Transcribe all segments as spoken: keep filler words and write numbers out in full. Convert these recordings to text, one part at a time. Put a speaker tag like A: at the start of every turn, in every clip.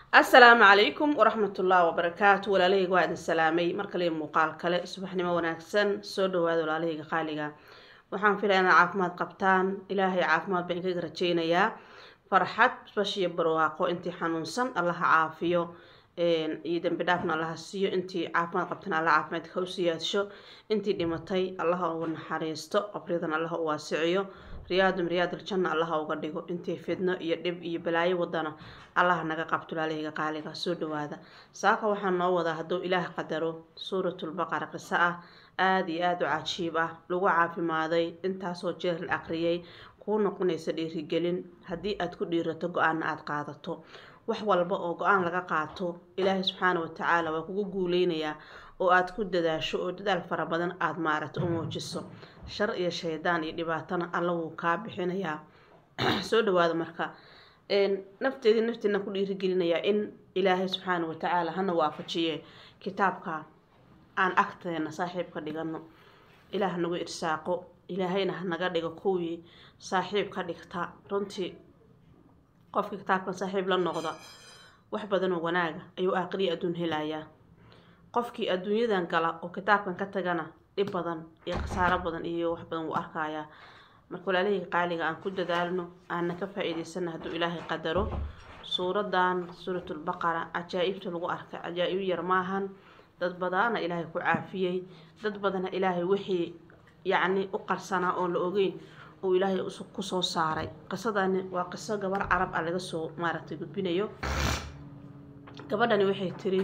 A: السلام عليكم ورحمة الله وبركاته ولا ليه قاعد السلامي مركلي مقال كله صبحني ما وناكسن سودو هذا ولا ليه قاليقا waxaan filaynaa caafimaad qabtaan ilaahay caafimaad baan kaga rajaynayaa farxad bashiyo barwaaqo intii xanuunsan allaha caafiyo iyo dambi dhaafna allaha siiyo intii caafimaad qabtan alla caafimaadka u siyaasho intii dhimatay allaha uga naxariisto qabridan allaha u waasiciyo riyaadum riyaadul janna allaha uga dhigo intii fidno iyo dhib iyo balaayo wadana allaha naga qabto laaliga qaaliga soo dhawaada saaka waxaan noo wadaa hadduu ilaah qadaro suuratul baqara qisa ah aad iyo aad u cajiib ah lagu caafimaaday intaasoo jeer la aqriyay kuu noqonaysa dhiirigelin haddii aad ku dhiirato go-aanna aad qaadato wax walba oo go-aan laga qaato ilaahay subxaana wa tacaala waa kugu guuleynayaa oo aad ku dadaasho oo dadaal fara badan aad maaragta u muujiso shar iyo shaydaan iyo dhibaatana alla wuu kaa bixinayaa soo dhawaada marka nafteedii nafteedna ku dhiirigelinayaa in ilaahay subxaana wa tacaala hana waafajiye kitaabka aan agteena saaxiib ka dhigano ilaah nagu irsaaqo ilaahayna naga dhigo kuwii saaxiib ka dhigta runtii qofka kitaabkan saaxiib la noqda wax badan oo wanaaga ayuu aakhiri adduun helayaa qofkii adduunyadan gala oo kitaabkan ka tagana dhib badan iyo khasaaro badan iyo wax badan uu arkayaa marka walaalihii qaaliga aan ku dadaalno aan ka faa'iideysano hadduu ilaahay qadaro suuradan suuratul baqara ajaa'ibta lagu arkay ajaa'ib yar maahan dad badana ilaahay ku caafiyay dad badana ilaahay wixii yacni u qarsanaa oo la ogeyn oo ilaahay ku soo saaray qisadani waa qiso gabar carab ah laga soo maaragtay gudbinayo gabadhani waxay tiri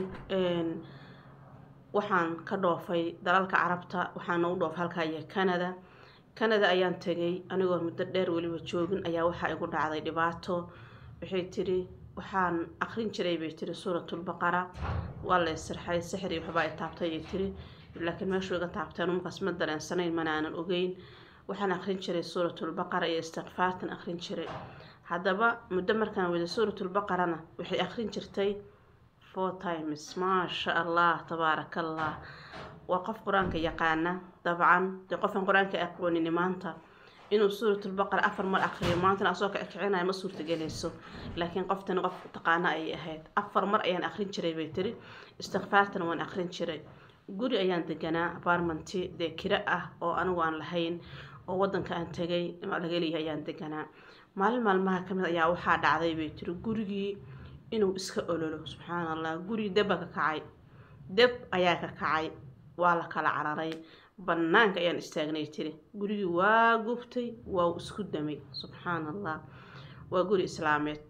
A: waxaan ka dhoofay dalalka carabta waxaan u dhoofay halka iyo Canada Canada ayaan tagay anigoo muddo dheer waliba joogin ayaa waxa igu dhacday dhibaato waxay tiri waxaan akhrin jiray bay tiri suuratul baqara waa la isirxay sixri waxba ay taabtay ay tiri laakiin meeshu iga taabteen umkaas ma dareensanayn mana aanan ogeyn waxaan akhrin jiray suuratul baqara iyo istighfaartan akhrin jiray haddaba muddo markaan wada suuratul baqarana waxay akhrin jirtay four times ma sha Allah tabaarakallah waa qof quraanka yaqaana dabcan de qofan quraanka aqoonin maanta inuu suuratul baqara afar mar akhriyo maanta asoo ka kicinay ma suurtagelayso laakiin qoftan qof taqaana ay ahayd afar mar ayaan akhrin jiray bay tiri istighfaartan waan akhrin jiray guri ayaan deganaa apartmenti de kira ah oo anigu aan lahayn oo wadanka aan tagay laga leeyahay ayaan deganaa maalin maalmaha kamid ayaa waxa dhacday bay tiri gurigii inuu iska ololo subxaanallah guri dab ka kacay dab ayaa ka kacay waa la kala cararay banaanka ayaan istaagnay tiri gurigii waa gubtay waa isku damay subxaanallah waa guri islaameed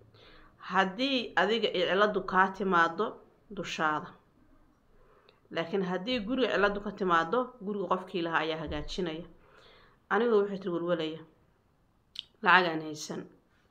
A: haddii adiga ay ciladu ka timaado dushaada laakiin haddii guriga ciladu ka timaado guriga qofkii lahaa ayaa hagaajinaya anigoo waxay tiri walwalaya lacag aan haysan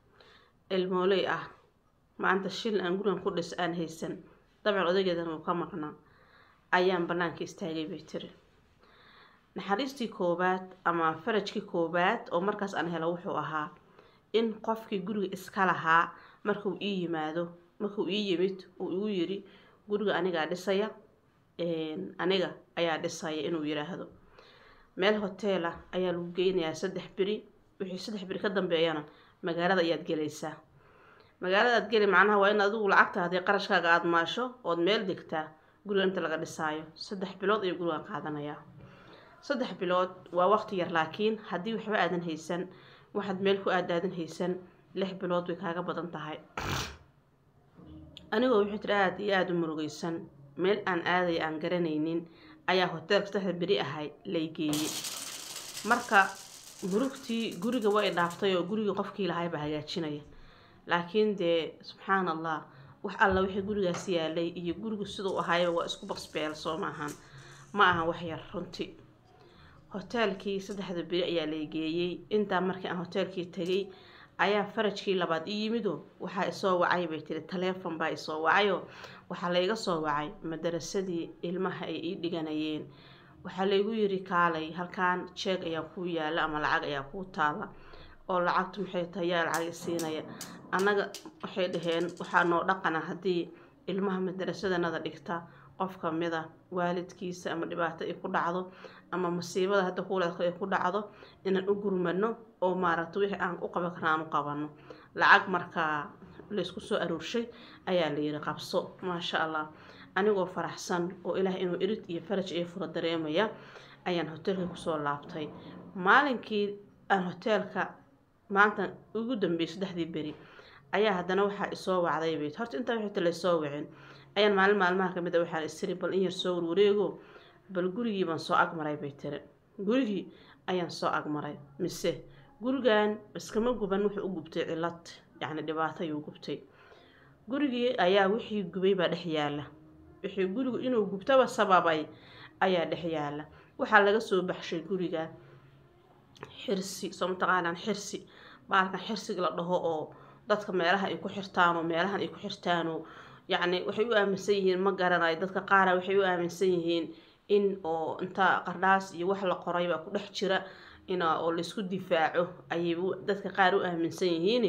A: ilmooley ah maanta shil aan gurigan ku dhis aan haysan dabcan odageedan uu ka maqnaa ayaan banaanka istaagay bay tiri naxariistii koobaad ama farajkii koobaad oo markaas aan helo wuxuu ahaa in qofkii guriga iska lahaa markuu ii yimaado markuu ii yimid uu igu yiri guriga aniga dhisaya een aniga ayaa dhisaya inuu yiraahdo meel hotel ah ayaa lagu geynayaa saddex biri wixii saddex biri ka dambeeyana magaalada ayaad gelaysaa magaalada aad gali macnaha waa in adigu lacagta hadii qarashkaaga aad maasho oo meel digtaa guriga inta laga dhisaayo saddex bilood ayuu guriga qaadanayaa saddex bilood waa waqti yar laakiin haddii waxba aadan haysan waxaad meel ku aadaadan haysan lix bilood way kaaga badan tahay anigoo wixii tiri aad iyo aad u murugaysan meel aan aaday aan garanaynin ayaa hotelka saddex biri ahay la geeyay marka murugtii guriga way dhaaftay oo guriga qofkii lahaay ba hagaajinaya laakiin de subxaanallah wax alla wixii gurigaas yaalay iyo gurigu sidoo ahaay waa isku basbeel soo maahan ma aha wax yar runtii hotelkii saddexda biri ayaa la geeyay inta markii aan hotelkii tagay ayaa farajkii labaad ii yimido waxa ay soo wacay bay tiri telefoon baa ay soo wacayo waxa la iga soo wacay madrasadii ilmaha ay ii dhiganayeen waxa la igu yiri kaalay halkaan check ayaa ku yaala ama lacag ayaa ku taala oo lacagtu maxay tahay lacag siinaya anaga waxay dhaheen waxa noo dhaqana hadii ilmaha madrasadana dhigta qof kamida waalidkiisa ama dhibaato ay ku dhacdo ama musiibada hadda kuuleedka ay ku dhacdo inaan u gurmano oo maaragtay wixii aan u qaban karnaa aan u qabano lacag marka laysku soo aruurshay ayaa la yiri qabso maasha allah anigoo faraxsan oo ilaahay inuu irid iyo faraj iyo furo dareemaya ayaan hoteelka kusoo laabtay maalinkii aan hoteelka maanta ugu dambeeyay saddexdii beri ayaa haddana waxaa isoo wacday beed horta inta wixii la soo wicin ayaan maalin maalmaha kamid ah waxaan isiri bal in yar soo wareego bal gurigii baan soo agmaray bay tiri gurigii ayaan soo agmaray mise gurigan iskama guban wuxuu u gubtay cilad yani dhibaato ayuu gubtay gurigii ayaa wixii gubay baa dhex yaala wixii gurigu inuu gubtaba sababay ayaa dhex yaala waxaa laga soo baxshay guriga xirsi soo mataqaanaan xirsi baalkan xirsiga la dhaho oo dadka meelaha ay ku xirtaan oo meelahan ay ku xirtaan oo yani waxay u aaminsan yihiin ma garanayo dadka qaar waxay u aaminsan yihiin in oo inta qardhaas iyo wax la qoray baa ku dhex jira ina oo la isku difaaco ayay dadka qaar u aaminsan yihiin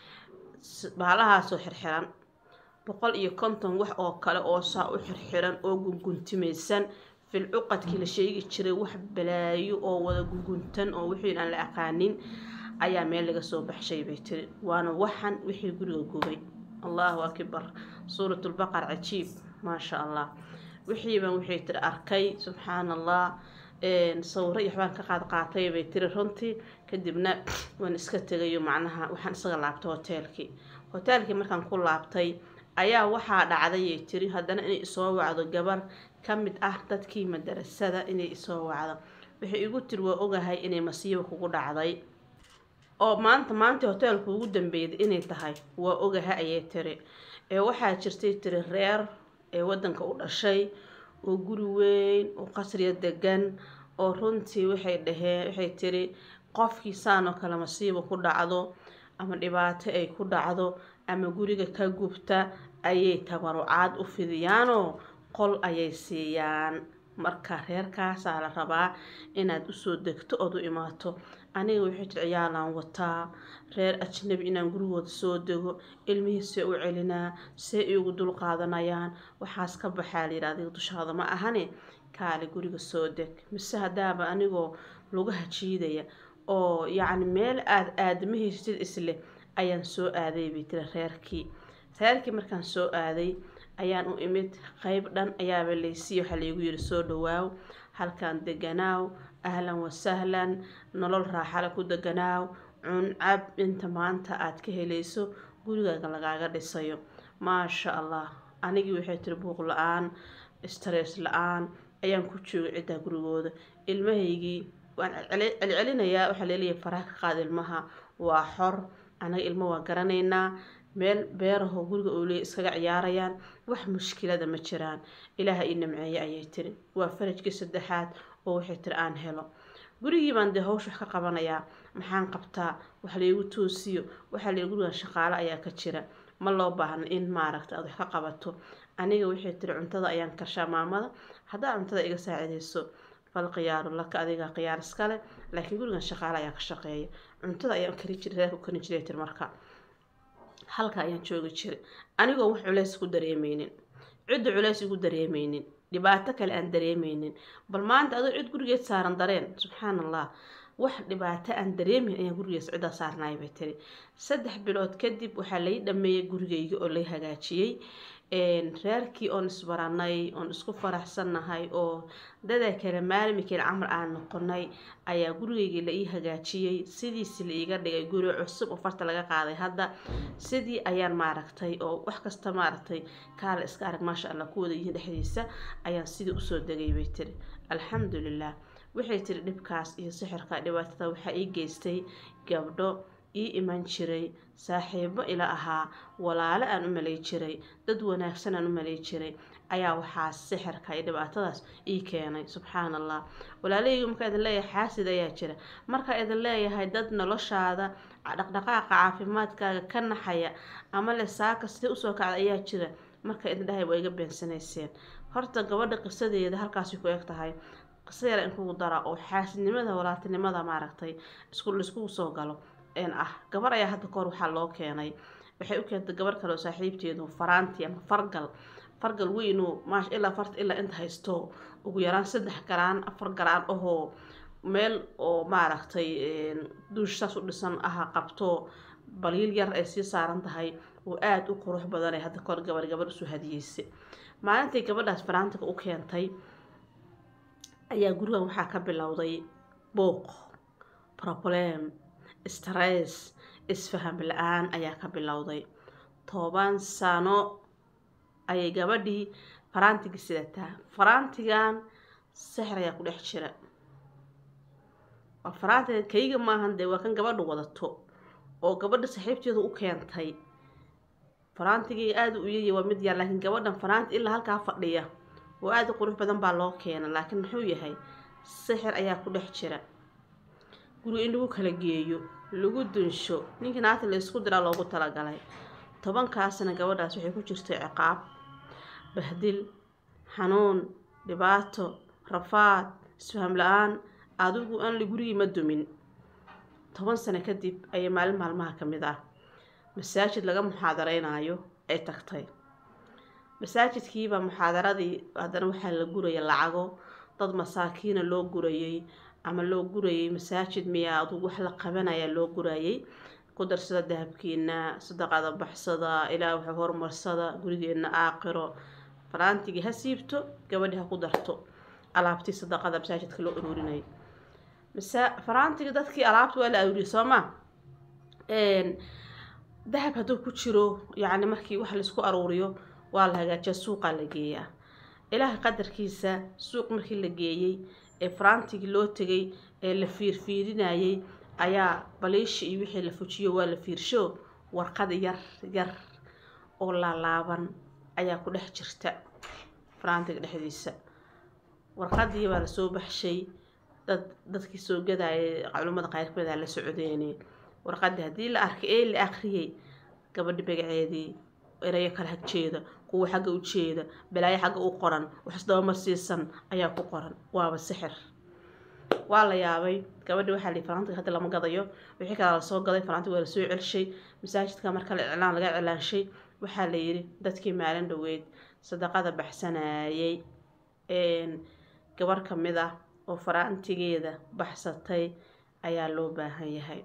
A: baalahaas oo xirxiran boqol iyo konton wax oo kale oo saa u xirxiran oo gunguntimaysan fil uqadkii la sheegi jiray wax balaayo oo wada gunguntan oo wixii aan la aqaanin ayaa meel laga soo baxshay bay tiri waana waxan wixii guriga gubay allahu akbar suuratul baqara cajiib ma sha allah wixii baan wixii tiri arkay subhanallah een sawir iyo waxbaan ka qaad qaatay bay tiri runtii kadibna waan iska tagayo macnaha waxaan isaga laabtay hoteelkii hoteelkii markaan ku laabtay ayaa waxaa dhacday ay tiri haddana inay isoo wacdo gabar kamid ah dadkii madrasada inay isoo wacdo wixii igu tiri waa ogahay inay masiibo kugu dhacday oo maanta maanta hoteelku ugu dambeeyay inay tahay waa ogahay ayay tiri ee waxaa jirtay tiri reer ee wadanka u dhashay oo guri weyn oo qasriya degan oo runtii waxay dhaheen waxay tiri qofkii saan oo kale masiibo ku dhacdo ama dhibaato ay ku dhacdo ama guriga ka gubta ayay tabarucaad u fidiyaanoo qol ayay siiyaan marka reerkaas la rabaa inaad u soo degto oo u imaato aniga wixii ciyaalan wataa reer ajnabi inaan gurigooda soo dego ilmihiisa u celinaa si ay ugu dul qaadanayaan waxaas ka baxaa la yiraahdo dushaada ma ahane kaali guriga soo deg mise hadaaba anigoo lugaha jiidaya oo yacni meel aad aadmihiisid isle ayaan soo aaday bitira reerkii reerkii markaan soo aaday ayaan u imid qayb dhan ayaaba leysii waxa la igu yiri soo dhawaaw halkaan deganaaw ahlan wa sahlan nolol raaxa la ku deganaaw cun cab inta maanta aad ka helayso gurigaaga lagaaga dhisayo ma sha allah anigi waxay tiri buuq la'aan stress la'aan ayaan ku joogay cida gurigooda ilmahaygii waan celcelinayaa waxa leeyahay faraha ka qaad ilmaha waa xor anaga ilmo waa garanaynaa meel beeraho guriga oo leey iskaga ciyaarayaan wax mushkilada ma jiraan ilaaha ii nimceeyay ayay tiri waa farajkii saddexaad oo waxay tiri aan helo gurigii baan de hawsh wax ka qabanayaa maxaan qabtaa wax la igu toosiyo waxa la igu shaqaale ayaa ka jira ma loo baahna in maaragta aad wax ka qabato aniga waxay tiri cuntada ayaan karshaa maamada hadaa cuntada iga saacideyso fal qiyaar laka adiga qiyaar iskale laakiin gurigan shaqaale ayaa ka shaqeeya cuntada ayaan kari jiray reerku kani jiray tir marka halka ayaan joogi jiray anigoo wax culays ku dareemeynin cid culays ugu dareemeynin dhibaato kale aan dareemeynin bal maanta adoo cid gurigeed saaran dareen subhanallah wax dhibaato aan dareemin ayaan gurigeed cida saarnaay bay tiri saddex bilood kadib waxa la dhameeyay gurigeyga oo la hagaajiyay een reerkii on isbaranay on isku faraxsanahay oo dada kale maalmikii amal aan noqonay ayaa gurigeyga la ii hagaajiyay sidii si la iga dhigay guri cusub oo farta laga qaaday hadda sidii ayaan maaragtay oo wax kasta maaragtay kaal iska arag ma sha Allah ku wada yihiin dhexdiisa ayaan sidii u soo dagay bay tiri alxamdulillah waxay tiri dhibkaas iyo sixirka dhibaatada waxa ii geystay gabdho ii iman jiray saaxiibo ila ahaa walaalo aan u malay jiray dad wanaagsan aan u malay jiray ayaa waxa sixirka iyo dhibaatadaas ii keenay subhanallah walaalaygu marka idin leeyahay xaasid ayaa jira marka idin leeyahay dad noloshaada dhaqdhaqaaqa caafimaadkaaga ka naxaya ama le saaka sidii u soo kacday ayaa jira marka idin dhahay way iga beensanayseen horta gabadha qisadeeda halkaas ku eg tahay qisada in kugu dara oo xaasidnimada walaaltinimada maaragtay isku isku soo galo een ah gabar ayaa hadda koor waxa loo keenay waxay u keentay gabar kale oo saaxiibteedu faraanti ama fargal fargal weyn oo maash ilaa farta ilaa inta haysto ugu yaraan saddex garaan afar garaan oo meel oo maaragtay een duushas u dhisan ah qabto baliil yar ay si saaran tahay وآد وقروح بدني هذا كور جبر جبر سو هديس ما أنت جبر داس فرانتك أوكيانتي أيا جروه وحكى باللوضي بوق بروبلم استرس isfaham la-aan ayaa ka bilowday toban sano ayay gabadhii faraantiga sidataa faraantigan sixir ayaa ku dhex jira waa faraantiga kayga maahan dee waa kan gabadhu wadato oo gabadha saaxiibteedu u keentay faraantigii aad u yiyay waa mid yar laakiin gabadhan faraanti ilaa halkaa fadhiya oo aad u qurux badan baa loo keenay laakiin muxuu yahay sixir ayaa ku dhex jira guri in lagu kala geeyo lagu dunsho ninka naagta la isku dira loogu talagalay tobankaasna gabadhaas waxay ku jirtay ciqaab bahdil xanuun dhibaato rafaad isfaham la-aan adigu aan la gurigii ma dumin toban sano kadib ayay maalin maalmaha ka mid ah masaajid laga muxaadareynayo ay tagtay masaajidkiiba muxaadaradii haddana waxaa la guraya lacago dad masaakiina loo gurayay ama loo gurayay masaajid miyaa adigu wax la qabanaya loo gurayay ku darsada dahabkiina sadaqada baxsada ilaa waxa horumarsada gurigeena aakhiro faraantiga ha siibto gabadha ha ku darto alaabtii sadaqada masaajidka loo ururinay masa faraantiga dadkii alaabta waa la ururiyay Soomaa een dahab haduu ku jiro yaani markii wax la isku aruuriyo waa la hagaajiyaa suuqa la geeyaa ilaaha qadarkiisa suuq markii la geeyay ee faraantiga loo tagay ee la fiirfiirinayay ayaa baliish iyo wixii la fujiyo waa la fiirsho warqad yar yar oo la laaban ayaa ku dhex jirta faraantiga dhexdiisa warqadii baa la soo baxshay dad dadkii soo gaday culimada qaarkood la socodeenay warqadii hadii la arkay ee la akhriyay gabadha magaceedii erayo kala hagjeeda kuwa xagga u jeeda balaayo xagga u qoran wax isdaba marsiisan ayaa ku qoran waaba sixir waa la yaabay gabadha waxa la faraantiga hadda lama gadayo wixii kala soo gaday faraantiga waa la soo celshay masaajidka marka la iclaan laga iclaanshay waxa la yiri dadkii maalin dhaweed sadaqada baxsanayay een gabar kamid ah oo faraantigeeda baxsatay ayaa loo baahan yahay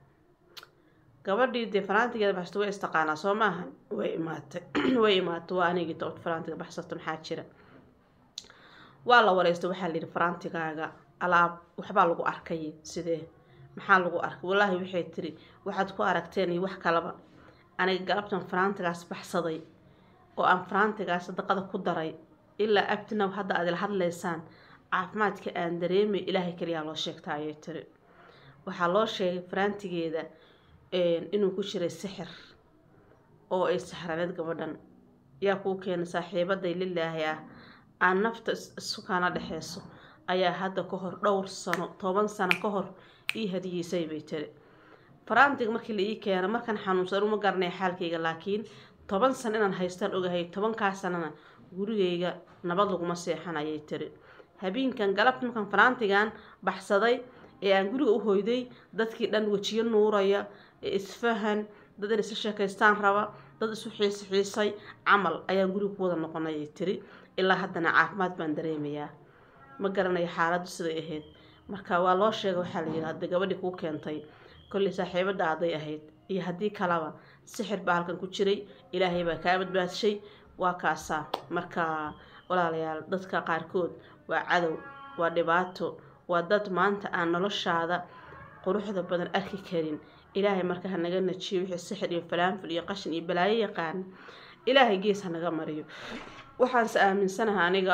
A: gabadhii de faraantigeeda baxsatay way istaqaana Soomaaha way imaatay way imaatay waa aniga tood faraantiga baxsatay maxaa jira waa la wareystay waxa la yiri faraantigaaga alaab waxba lagu arkay sidee maxaa lagu arkay wallahi waxay tiri waxaad ku aragteen wax kalaba aniga galabtan faraantigaas baxsaday oo aan faraantigaas sadaqada ku daray ilaa abtina hadda aad la hadlaysaan caafimaadka aan dareemay ilaahay kaliya loo sheegtay tiri waxa loo sheegay faraantigeeda een inuu ku jiray sixir oo ay saxradeed gabadhan yaa ku keenay saaxiibaday lilaahi ah aan nafta sukaana dhaxeyso ayaa hadda ka hor dhowr sano toban sano ka hor ii hadiyeysay bay tiri faraantiga markii la ii keenay markan xanuunsan uma garanay xaalkayga laakiin toban sano inaan haystaan ogahay toban ka sanana gurigayga nabad lagu ma seexanayay tiri habeenkan galabta markan faraantigan baxsaday ee aan guriga u hooyday dadkii dhan wajiyo nuuraya isfahan dad in isla sheekaystaan raba dad isu xiis xiisay camal ayaan guriga ku wada noqonay tiri ilaa haddana caafimaad baan dareemayaa ma garanayo xaaladdu sida ahayd marka waa loo sheegay waxa la yiraahdo gabadhi ku keentay kulli saaxiibada aday ahayd iyo hadii kalaba sixir baa halkan ku jiray ilaahay baa ka badbaashay waa kaasa marka walaalayaal dadka qaarkood waa cadow waa dhibaato waa dad maanta aan noloshaada quruxda badan arki karin ilaahay marka hanaga najiyo wixii sixir iyo falaanfil iyo qashin iyo balaayo yaqaan ilaahay gees hanaga mariyo waxaan aaminsanahay aniga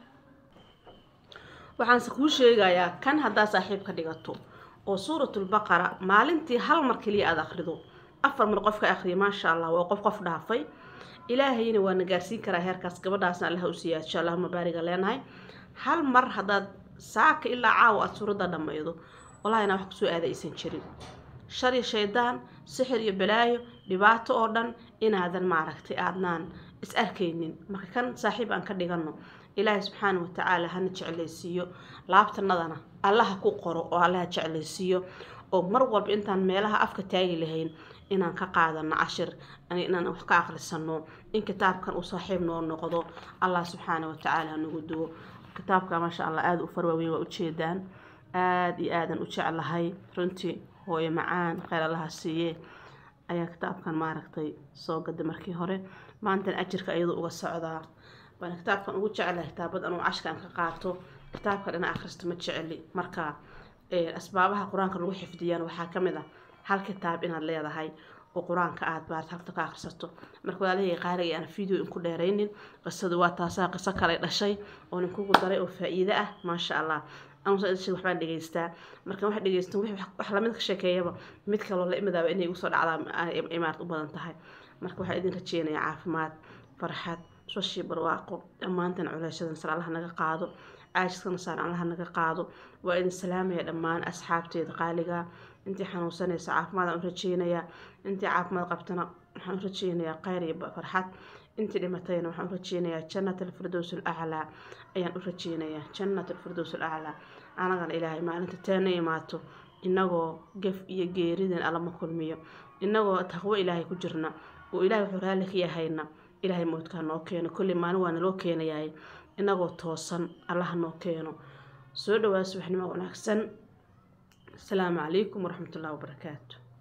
A: waxaan ku sheegayaa kan hadaa saaxiib ka dhigato oo suuratul baqara maalintii hal mar kaliya aad akhrido afar mar qofka akhriyo ma sha Allah waa qof qof dhaafay ilaahayna waa nagaarsiin karaa heerkaas gabadhaasna Allah u siiyaa insha Allah ma baariga leenahay hal mar hadaad saaka ilaa caawa aad suurada dhamaydo wallahi wax ku soo aadaysan jirin shar iyo shaydaan sixir iyo balaayo dhibaato oo dhan inaadan ma aragtay aadnaan is arkaynin marka kan saaxiib aan ka dhigano ilaahay subhanahu wa ta'ala hana jeclaysiyo laabtanadana Allah ku qoro oo Allah jeclaysiyo oo mar walba intaan meelaha afka taagi lahayn inaan ka qaadano cashir inaan wax ka akhrisano in kitaabkan uu saaxiib noo noqdo Allah subhanahu wa ta'ala nagu duwo kitaabka ma sha Allah aad u farwayn waa u jeedaan aad iyo aadan u jeclahay runtii hooyo macaan khayr Allah siiye ayaa kitaabkan maaragtay soo gaday markii hore maantan ajirka iyadoo uga socdaa baan kitaabkan ugu jecelahay kitaabad anuu cashkan ka qaato kitaabkan ina akhristo ma jeceli marka ee asbaabaha quraanka lagu xifdiyaan waxaa kamid ah hal kitaab inaad leedahay oo quraanka aad baad halka ka akhrisato marka walaalahay qaariga aan video in ku dheereynin qisadu waa taasa qiso kale dhashay oo nin kugu daray oo faa'iido ah ma sha Allah aan soo isii waxbaan dhageystaa marka wax dhageysto wax la mid ka sheekeeyaba mid kale oo la imadaaba inay ugu soo dhacdaa imaarad u badan tahay marka waxa idin rajeenaya caafimaad farxad soo shii barwaaqo dhammaantan culeyshadan sar Allah naga qaado caajiskan sar Allah naga qaado waa idin salaamaya dhammaan asxaabteeda qaaliga intii xanuunsanaysa caafimaad aan rajeenaya intii caafimaad qabtana waxaan rajeenayaa khayr iyo farxad intii dhimatayna waxaan rajeenayaa jannatul firdawsul a'la ayaan u rajeenayaa jannatul firdawsul a'la anagana ilaahay maalinta taana imaato inagoo gaf iyo geeridan alla ma kulmiyo inagoo taqwo ilaahay ku jirna oo ilaahay wuxuu raali ka yahayna ilaahay moodka noo keeno kulli maalin waana loo keenayaa inagoo toosan Allah noo keeno soo dhawaad subaxnimo wanaagsan السلام عليكم ورحمة الله وبركاته.